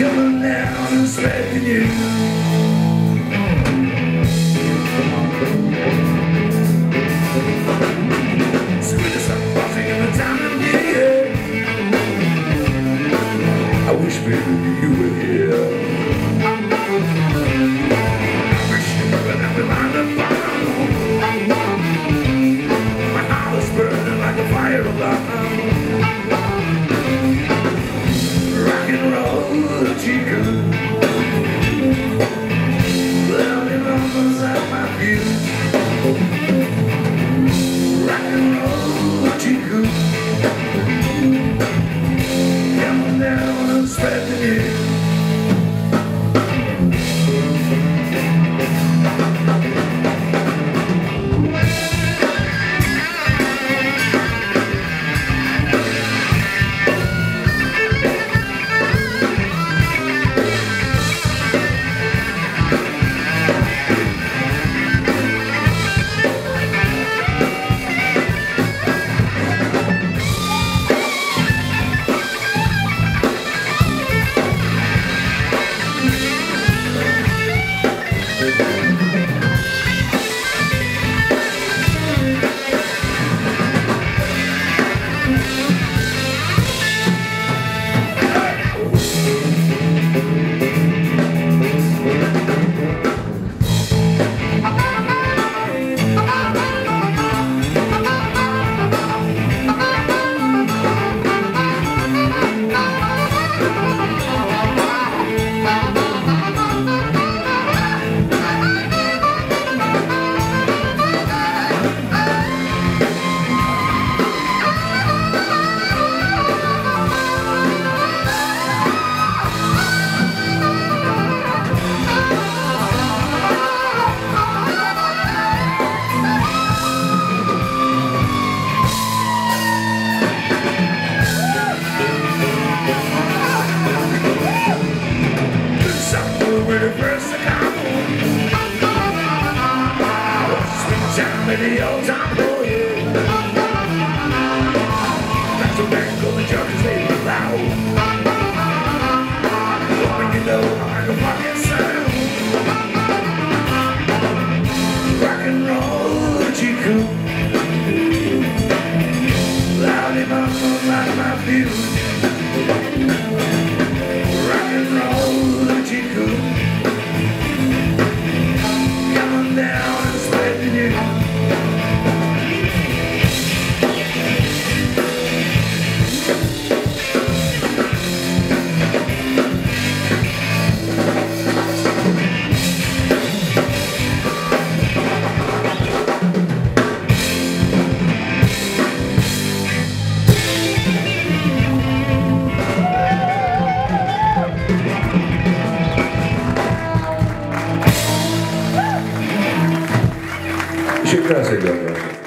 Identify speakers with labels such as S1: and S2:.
S1: coming down and spreading you. Sweet as I'm buzzing in the town of New York. I wish baby you were here. I wish you were there behind the bottom. My heart is burning like a fire alarm. Rock and roll, chica. Lovely numbers at my view. Rock and roll, chica. Coming down and spreading you. The old time for you. Back to back, all the judges they were loud. When you know how to fucking sound. Rock and roll, chico. Loudly mama like my fuse. Rock and roll, chico. Coming down and spreading you. Teşekkürler sevgili arkadaşlar.